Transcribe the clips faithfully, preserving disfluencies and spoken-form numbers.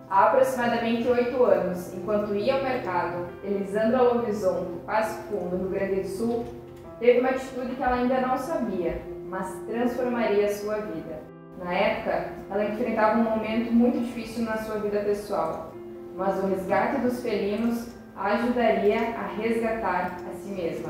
Há aproximadamente oito anos, enquanto ia ao mercado, Elisandra Lovison, do Passo Fundo, no Rio Grande do Sul, teve uma atitude que ela ainda não sabia, mas transformaria a sua vida. Na época, ela enfrentava um momento muito difícil na sua vida pessoal, mas o resgate dos felinos a ajudaria a resgatar a si mesma.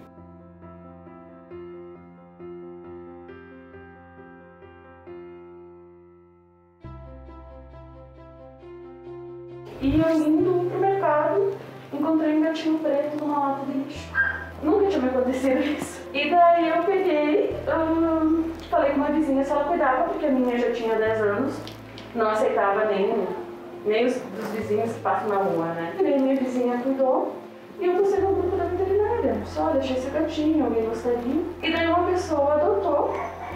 E eu indo pro mercado, encontrei um gatinho preto numa lata de lixo. Nunca tinha me acontecido isso. E daí eu peguei, hum, falei com uma vizinha se ela cuidava, porque a minha já tinha dez anos, não aceitava nem, nem os dos vizinhos que passam na rua, né? E daí minha vizinha cuidou e eu passei no grupo da veterinária. Só deixei esse gatinho, alguém gostaria. E daí uma pessoa adotou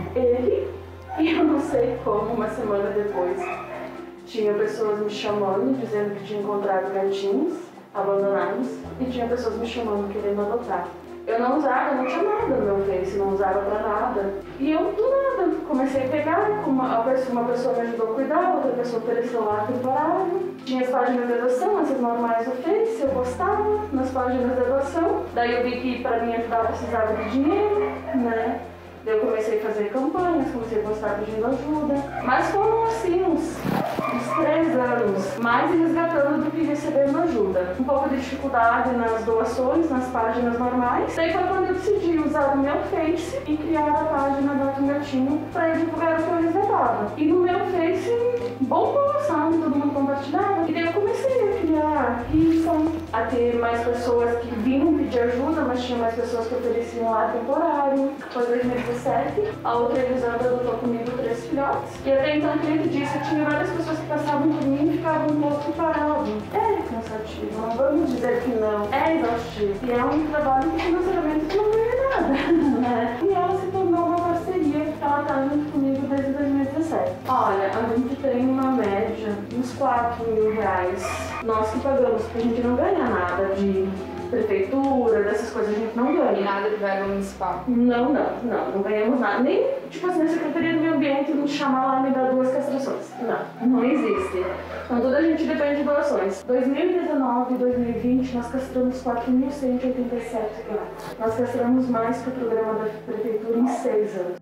ele e eu não sei como, uma semana depois, tinha pessoas me chamando, dizendo que tinha encontrado gatinhos abandonados e tinha pessoas me chamando querendo adotar. Eu não usava, não tinha nada no meu Face, não usava pra nada. E eu, do nada, comecei a pegar, uma, uma pessoa me ajudou a cuidar, outra pessoa ofereceu lá temporário. Tinha as páginas de adoção, essas normais do Face, eu postava nas páginas de adoção. Daí eu vi que pra me ajudar eu precisava de dinheiro, né? Daí eu comecei a fazer campanhas, comecei a postar pedindo ajuda. Mas foram assim uns, uns três anos, mais resgatando do que recebendo ajuda. Um pouco de dificuldade nas doações, nas páginas normais. Daí foi quando eu decidi usar o meu Face e criar a página do Outro Gatinho para divulgar o que eu resgatava. E no meu Face bombou, sabe? Todo mundo compartilhava. E daí eu comecei a criar rifa, a ter mais pessoas que vinham pedir ajuda, mas tinha mais pessoas que ofereciam lá temporário. Foi dois mil e dezessete, a outra Elisandra adotou comigo três filhotes. E até então, dentro disso, tinha várias pessoas que passavam por mim e ficavam um pouco paradas. É cansativo, não vamos dizer que não. É exaustivo. E é um trabalho que financeiramente não ganha nada, né? E ela se tornou uma parceria. Ela tá junto comigo desde dois mil e dezessete. Olha, a gente tem uma média de uns quatro mil reais. Nós que pagamos, porque a gente não ganha nada de prefeitura, dessas coisas a gente não ganha. E nada de verba municipal? Não, não, não, não ganhamos nada. Nem, tipo assim, a Secretaria do Meio Ambiente nos chamar lá e me dar duas castrações. Não, não existe. Então tudo a gente depende de doações. dois mil e dezenove e dois mil e vinte nós castramos quatro mil cento e oitenta e sete gatos. Nós castramos mais que o programa da prefeitura em seis anos.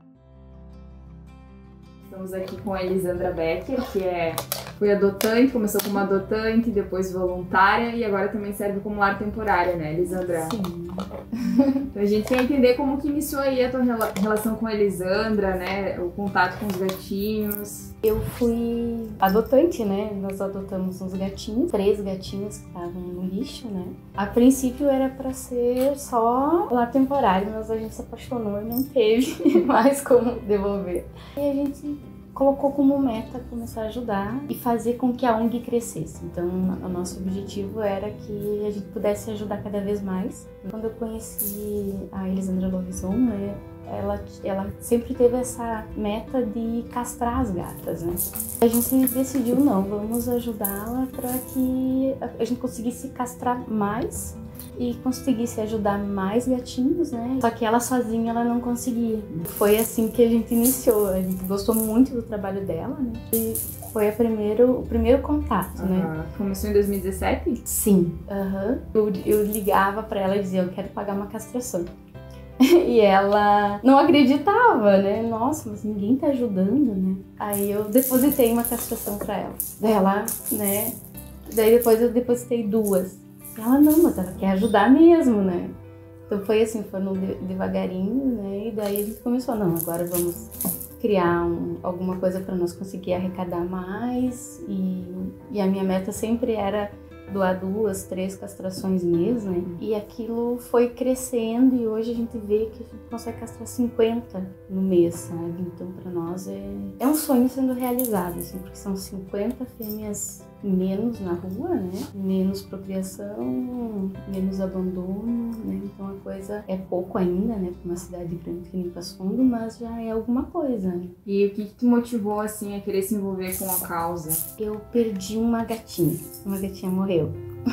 Estamos aqui com a Elisandra Becker, que é, foi adotante, começou como adotante, depois voluntária e agora também serve como lar temporária, né, Elisandra? Sim. Então a gente quer entender como que iniciou aí a tua relação com a Elisandra, né, o contato com os gatinhos. Eu fui adotante, né? Nós adotamos uns gatinhos, três gatinhos que estavam no lixo, né? A princípio era para ser só lar temporário, mas a gente se apaixonou e não teve mais como devolver. E a gente colocou como meta começar a ajudar e fazer com que a O N G crescesse. Então, o nosso objetivo era que a gente pudesse ajudar cada vez mais. Quando eu conheci a Elisandra Lovison, né, ela, ela sempre teve essa meta de castrar as gatas, né? A gente decidiu, não, vamos ajudá-la para que a gente conseguisse castrar mais e conseguisse ajudar mais gatinhos, né? Só que ela sozinha ela não conseguia. Foi assim que a gente iniciou. A gente gostou muito do trabalho dela, né? E foi a primeiro, o primeiro contato, uhum. né? Começou em dois mil e dezessete? Sim. Uhum. Eu, eu ligava para ela e dizia, eu quero pagar uma castração. E ela não acreditava, né? Nossa, mas ninguém tá ajudando, né? Aí eu depositei uma castração para ela. Daí ela, né? Daí depois eu depositei duas. Ela não, mas ela quer ajudar mesmo, né? Então foi assim, foi no devagarinho, né? E daí a gente começou, não, agora vamos criar um, alguma coisa para nós conseguir arrecadar mais. E, e a minha meta sempre era doar duas, três castrações mês, né? E aquilo foi crescendo e hoje a gente vê que a gente consegue castrar cinquenta no mês, sabe? Então para nós é, é um sonho sendo realizado, assim, porque são cinquenta fêmeas menos na rua, né? Menos procriação, menos abandono, né? Então a coisa é pouco ainda, né? Para uma cidade grande que nem Passo Fundo, mas já é alguma coisa, né? E o que que te motivou, assim, a querer se envolver com a causa? Eu perdi uma gatinha. Uma gatinha morreu.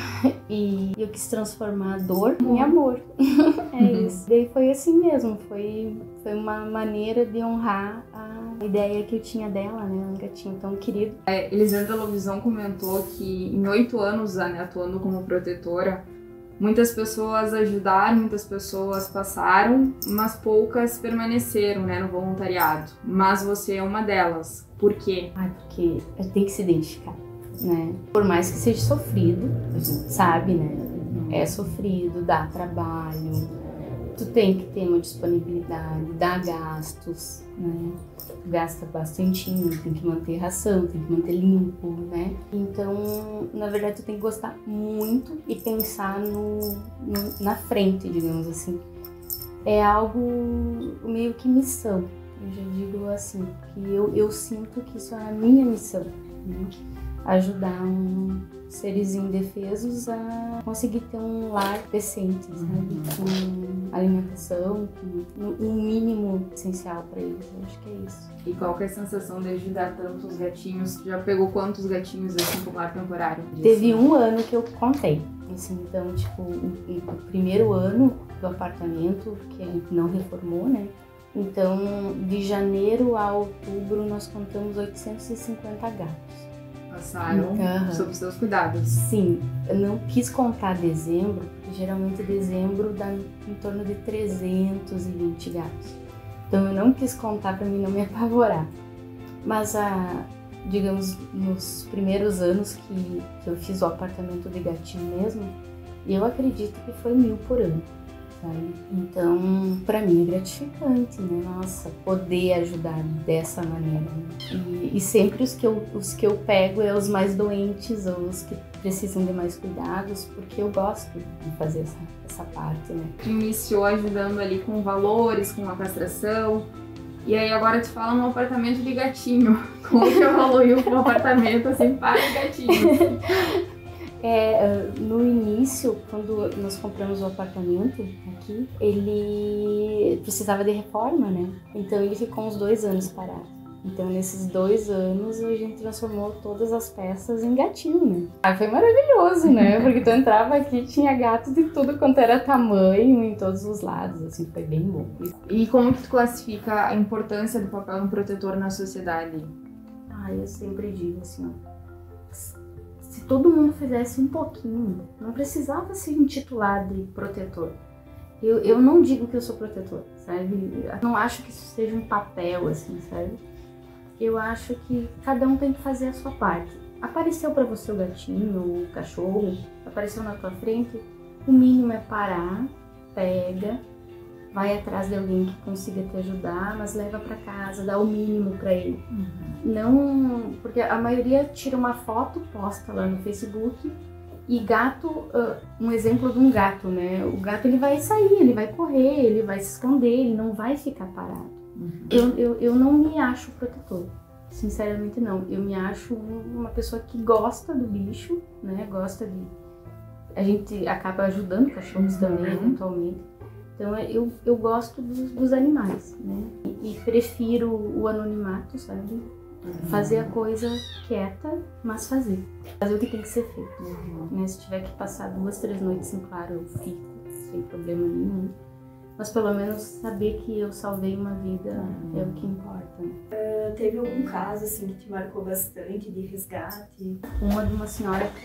E eu quis transformar a dor em amor. É isso. Daí foi assim mesmo. Foi, foi uma maneira de honrar a a ideia que eu tinha dela, né? Um gatinho tão querido. É, Elisandra Lovisão comentou que em oito anos, né, atuando como protetora, muitas pessoas ajudaram, muitas pessoas passaram, mas poucas permaneceram, né, no voluntariado. Mas você é uma delas. Por quê? Ah, porque tem que se identificar, né? Por mais que seja sofrido, a gente sabe, né? É sofrido, dá trabalho, tu tem que ter uma disponibilidade, dá gastos, né? Gasta bastante, tem que manter ração, tem que manter limpo, né? Então, na verdade, tu tem que gostar muito e pensar no, no, na frente, digamos assim. É algo meio que missão, eu já digo assim, que eu, eu sinto que isso é a minha missão, né? Ajudar um, seres indefesos a conseguir ter um lar decente, sabe? Com alimentação, com um mínimo essencial para eles. Eu acho que é isso. E qual que é a sensação de ajudar tantos gatinhos? Já pegou quantos gatinhos assim pro lar temporário? Teve um ano que eu contei. Assim, então, tipo, o primeiro ano do apartamento, que a gente não reformou, né? Então, de janeiro a outubro, nós contamos oitocentos e cinquenta gatos. Passaram uhum. sob seus cuidados. Sim, eu não quis contar dezembro, porque geralmente dezembro dá em torno de trezentos e vinte gatos. Então eu não quis contar para mim não me apavorar. Mas, a, digamos, nos primeiros anos que, que eu fiz o apartamento de gatinho mesmo, eu acredito que foi mil por ano. Sabe? Então, para mim é gratificante, né? Nossa, poder ajudar dessa maneira. Né? E, e sempre os que, eu, os que eu pego é os mais doentes ou os que precisam de mais cuidados, porque eu gosto de fazer essa, essa parte, né? Iniciou ajudando ali com valores, com a castração, e aí agora tu fala num apartamento de gatinho. Como que evoluiu um apartamento assim para os gatinhos? É, no início, quando nós compramos o apartamento aqui, ele precisava de reforma, né? Então ele ficou uns dois anos parado. Então nesses dois anos a gente transformou todas as peças em gatinho, né? Aí foi maravilhoso, né? Porque tu entrava aqui e tinha gato de tudo quanto era tamanho, em todos os lados, assim, foi bem bom. E como que tu classifica a importância do papel de um protetor na sociedade? Ah, eu sempre digo assim, ó. Se todo mundo fizesse um pouquinho, não precisava se intitular de protetor. Eu, eu não digo que eu sou protetor, sabe? Eu não acho que isso seja um papel, assim, sabe? Eu acho que cada um tem que fazer a sua parte. Apareceu pra você o gatinho, o cachorro, apareceu na tua frente, o mínimo é parar, pega, vai atrás de alguém que consiga te ajudar, mas leva pra casa, dá o mínimo pra ele. Uhum. Não, porque a maioria tira uma foto, posta lá no Facebook, e gato, uh, um exemplo de um gato, né? O gato ele vai sair, ele vai correr, ele vai se esconder, ele não vai ficar parado. Uhum. Eu, eu, eu não me acho protetor, sinceramente não. Eu me acho uma pessoa que gosta do bicho, né? Gosta de... A gente acaba ajudando cachorros uhum. também, eventualmente. Então eu, eu gosto dos, dos animais, né? E, e prefiro o anonimato, sabe? Uhum. Fazer a coisa quieta, mas fazer. Fazer o que tem que ser feito. Uhum. Né? Se tiver que passar duas, três noites em claro, eu fico, sem problema nenhum. Mas pelo menos saber que eu salvei uma vida uhum. é o que importa. Né? Uh, teve algum caso assim que te marcou bastante de resgate? Uma de uma senhora que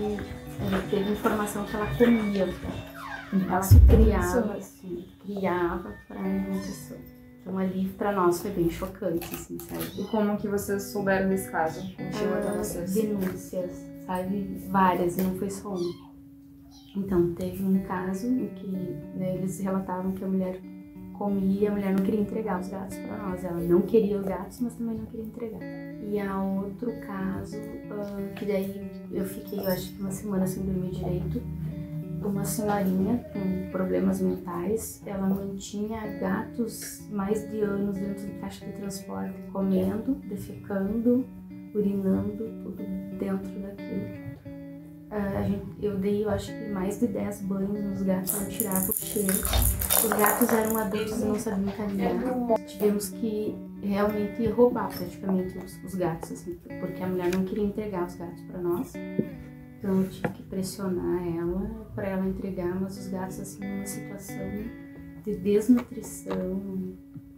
teve informação que ela comia. Ela se criava, assim, criava para alimentação. Então ali para nós foi bem chocante, assim, sabe? E como que vocês souberam desse caso? Como chegou até vocês? Denúncias, sabe? Várias, e não foi só uma. Então teve um caso em que né, eles relatavam que a mulher comia e a mulher não queria entregar os gatos para nós. Ela não queria os gatos, mas também não queria entregar. E há outro caso, uh, que daí eu fiquei, eu acho que uma semana sem dormir direito. Uma senhorinha com problemas mentais, ela mantinha gatos mais de anos dentro de caixa de transporte, comendo, defecando, urinando, tudo dentro daquilo. Uh, a gente, eu dei, eu acho que mais de dez banhos nos gatos para tirar o cheiro. Os gatos eram adultos e não sabiam caminhar. Tivemos que realmente roubar praticamente os, os gatos, assim, porque a mulher não queria entregar os gatos para nós. Então eu tive que pressionar ela para ela entregar, mas os gatos assim numa situação de desnutrição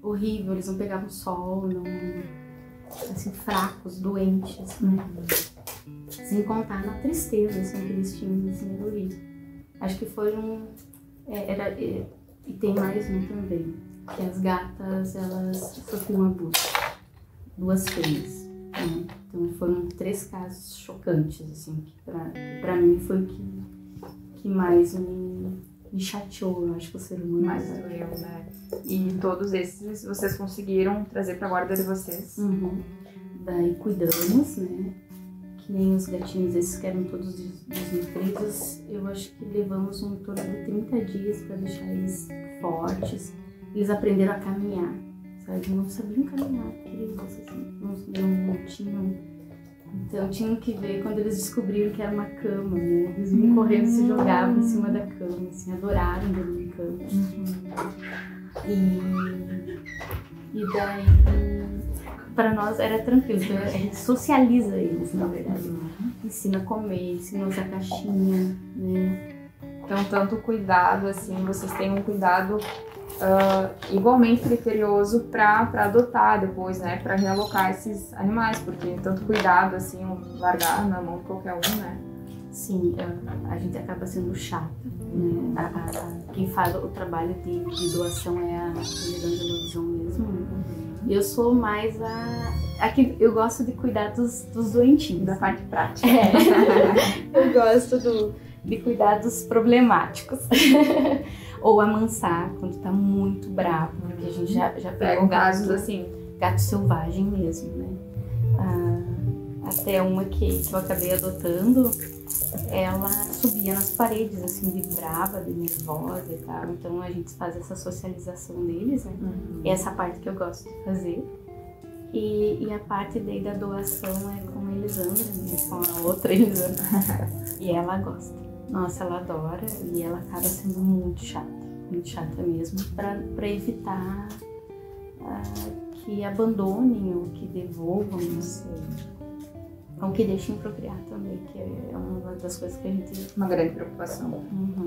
horrível, eles não pegavam sol, não, assim, fracos, doentes, né? Sem contar na tristeza, assim, que eles tinham, assim, era horrível. Acho que foi um, é, era, é, e tem mais um também, que as gatas, elas sofriam abuso, duas fêmeas, né? Então foram três casos chocantes, assim, que pra, que pra mim foi o que, que mais me, me chateou, eu acho que o ser humano. Mais doeu, né? E todos esses vocês conseguiram trazer pra guarda de vocês? Uhum. Daí cuidamos, né? Que nem os gatinhos, esses que eram todos des- desnutridos, eu acho que levamos um torno de trinta dias para deixar eles fortes. Eles aprenderam a caminhar, sabe? Não sabiam caminhar, crianças, assim, não, não, não tinham. Então tinham que ver quando eles descobriram que era uma cama, né? Eles vinham correndo, se jogavam em cima da cama, assim, adoraram dormir em cama. E, e daí, para nós era tranquilo, então a gente socializa eles, na verdade. Ensina a comer, ensina a usar caixinha, né? Então, tanto cuidado, assim, vocês têm um cuidado uh, igualmente criterioso para adotar depois, né? Para realocar esses animais, porque tanto cuidado, assim, largar na mão de qualquer um, né? Sim, a, a gente acaba sendo chata, né? A, a, a, quem faz o trabalho de, de doação é a Elisandra Lovisão mesmo, né? E eu sou mais a... a que eu gosto de cuidar dos, dos doentinhos. Da parte prática. É. Eu gosto do, de cuidar dos problemáticos. Ou amansar quando tá muito bravo, porque a gente já, já pegou Pegam casos assim. gato selvagem mesmo, né? Ah, até uma que, que eu acabei adotando, ela subia nas paredes, assim, de brava, de nervosa e tal. Então a gente faz essa socialização deles, né? Uhum. E essa parte que eu gosto de fazer. E, e a parte daí da doação é com a Elisandra, né? Com a outra Elisandra. E ela gosta. Nossa, ela adora e ela acaba sendo muito chata. Muito chata mesmo, pra, pra evitar ah, que abandonem ou que devolvam, não sei. Ou que deixem procriar também, que é uma das coisas que a gente... Uma grande preocupação. Uhum.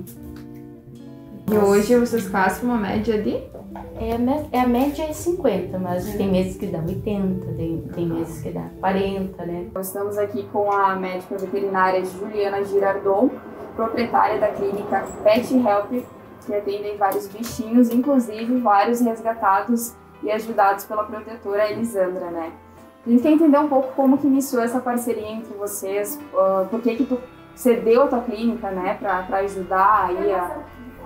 E hoje vocês castram uma média de? É, a me- é a média é cinquenta, mas tem meses que dá oitenta, tem, tem meses que dá quarenta, né? Estamos aqui com a médica veterinária Juliana Girardon, proprietária da clínica Pet Help, que atendem vários bichinhos, inclusive vários resgatados e ajudados pela protetora Elisandra, né? A gente quer entender um pouco como que iniciou essa parceria entre vocês, uh, por que que tu cedeu a tua clínica, né, para ajudar aí a,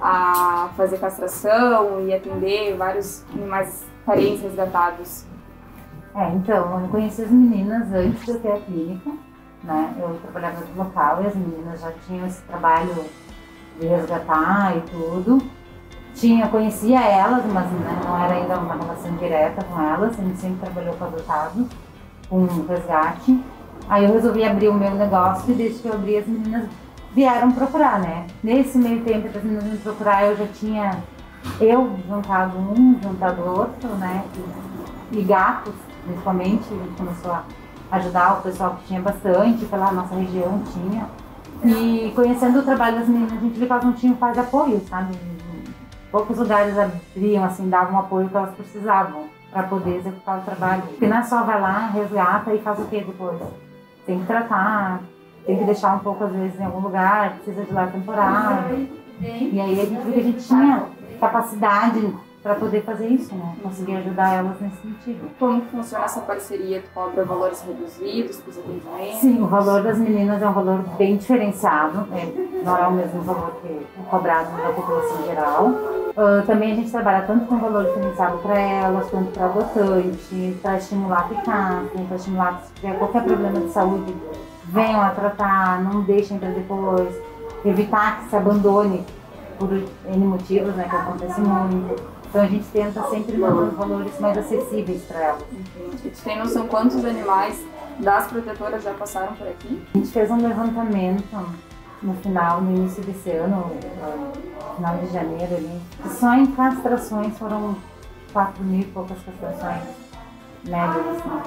a fazer castração e atender vários animais carentes resgatados. É, então, eu conheci as meninas antes de eu ter a clínica, né? Eu trabalhava no local e as meninas já tinham esse trabalho de resgatar e tudo. Tinha, conhecia elas, mas né, não era ainda uma relação direta com elas, a gente sempre trabalhou com adotado, com resgate. Aí eu resolvi abrir o meu negócio e desde que eu abri as meninas vieram procurar, né? Nesse meio tempo das meninas me procurar, eu já tinha eu juntado um, juntado outro, né? E, e gatos, principalmente, a gente começou a ajudar o pessoal que tinha bastante, pela nossa região tinha. E conhecendo o trabalho das meninas, a gente viu que elas não tinham quase apoio, sabe? Poucos lugares abriam, assim, davam o apoio que elas precisavam para poder executar o trabalho. Porque não é só vai lá, resgata e faz o que depois? Tem que tratar, tem que deixar um pouco, às vezes, em algum lugar, precisa de lar temporário. E aí a gente viu que a gente tinha capacidade para poder fazer isso, né? Conseguir ajudar elas nesse sentido. Como que funciona essa parceria? Tu cobra valores reduzidos para os atendimentos? Sim, o valor das meninas é um valor bem diferenciado, né? Não é o mesmo valor que é cobrado da população geral. Uh, também a gente trabalha tanto com valor diferenciado para elas, quanto para adotante, para estimular a ficar, para estimular se tiver qualquer problema de saúde, venham a tratar, não deixem para depois, evitar que se abandone por N motivos, né, que acontece muito. Então a gente tenta sempre manter os valores mais acessíveis para elas. E tu tem noção quantos animais das protetoras já passaram por aqui? A gente fez um levantamento no final, no início desse ano, no final de janeiro ali. Só em castrações foram quatro mil e poucas castrações médias, assim.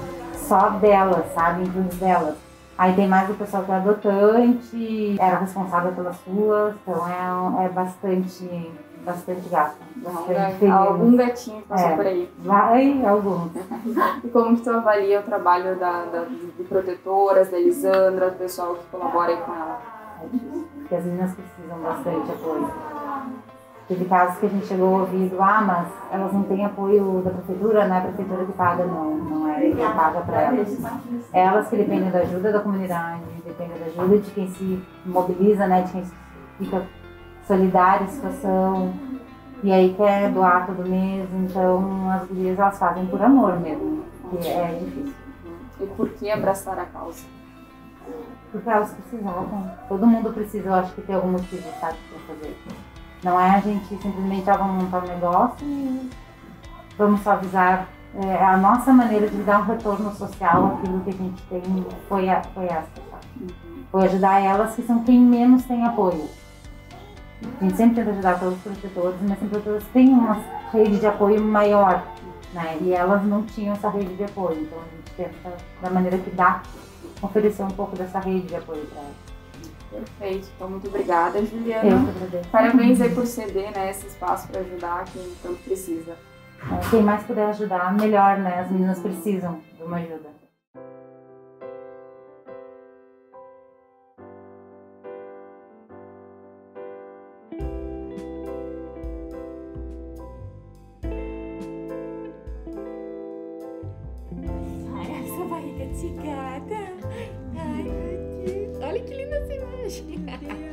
Só delas, sabe? Inclusive delas. Aí tem mais o pessoal que é adotante, era responsável pelas suas, então é, é bastante, bastante gato. Não, Bastante né? felinos. Algum gatinho passou É. por aí. Vai, alguns. E como que tu avalia o trabalho da, da, de protetoras, da Elisandra, do pessoal que colabora aí com ela? É difícil, porque as meninas precisam bastante apoio. Teve casos que a gente chegou a ouvir, ah, mas elas não têm apoio da prefeitura, não é a prefeitura que paga, não, não é quem paga para elas. Elas que dependem da ajuda da comunidade, dependem da ajuda de quem se mobiliza, né, de quem fica solidário à situação, e aí quer doar todo mês, então as gurias elas fazem por amor mesmo, que é difícil. E por que abraçar a causa? Porque elas precisavam, todo mundo precisa, eu acho que tem algum motivo, sabe, para fazer. Não é a gente simplesmente ah, vamos montar um negócio e vamos só avisar. É, a nossa maneira de dar um retorno social, aquilo que a gente tem, foi, a, foi essa. Uhum. Foi ajudar elas que são quem menos tem apoio. A gente sempre tenta ajudar todos os protetores, mas sempre todas têm uma rede de apoio maior, né? E elas não tinham essa rede de apoio. Então a gente tenta, da maneira que dá, oferecer um pouco dessa rede de apoio para elas. Perfeito, então muito obrigada, Juliana. Eu que agradeço. Parabéns aí por ceder, né, esse espaço para ajudar quem tanto precisa. É, quem mais puder ajudar, melhor, né? As meninas precisam de uma ajuda. Ai, essa barriga de gata. Ai, meu Deus. Olha que linda essa imagem.